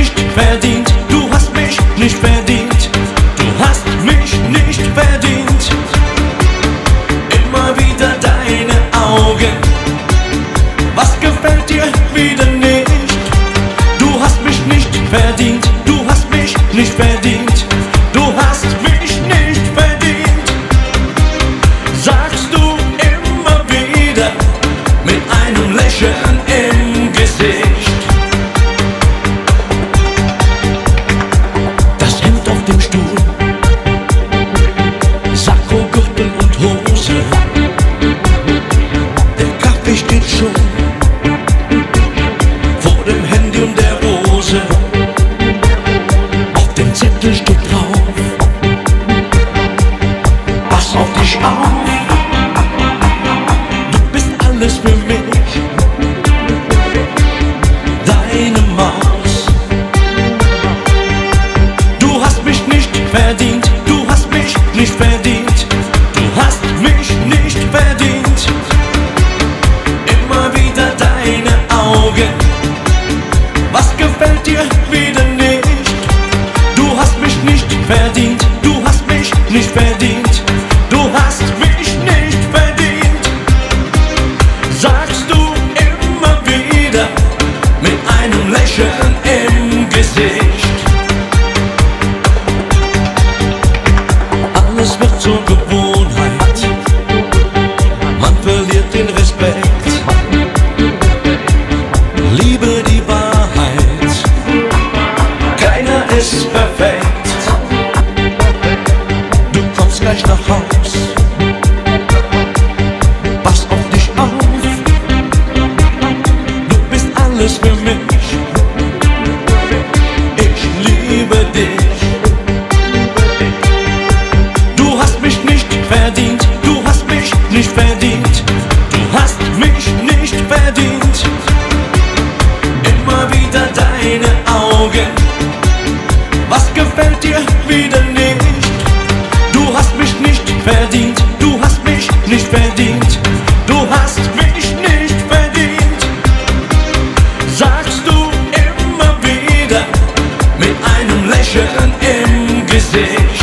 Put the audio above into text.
nicht verdient, du hast mich nicht verdient, du hast mich nicht verdient. Immer wieder deine Augen, was gefällt dir wieder nicht? Du hast mich nicht verdient, du hast mich nicht verdient, du hast mich nicht verdient. Sagst du immer wieder mit einem Lächeln im Gesicht. Das Hemd auf dem Stuhl, Sakko, Gürtel und Hose, der Kaffee steht schon vor dem Handy und der Rose. Auf dem Zettel steht drauf: pass auf dich auf, du bist alles für mich, deine Maus. Du hast mich nicht verdient, du hast mich nicht verdient, du hast mich nicht verdient. Immer wieder deine Augen, was gefällt dir wieder nicht? Du hast mich nicht verdient, du hast mich nicht verdient, du hast mich nicht verdient. Sagst du immer wieder mit einem Lächeln im Gesicht. Alles wird zur Gewohnheit, man verliert den Respekt. Liebe die Wahrheit, keiner ist perfekt. Du kommst gleich nach Haus, pass auf dich auf, du bist alles für mich, ich liebe dich. Du hast mich nicht verdient, du hast mich nicht verdient, du hast mich nicht verdient. Immer wieder deine Augen, was gefällt dir wieder nicht? Du hast mich nicht verdient, du hast mich nicht verdient, du hast mich nicht verdient. Sagst du immer wieder mit einem Lächeln im Gesicht.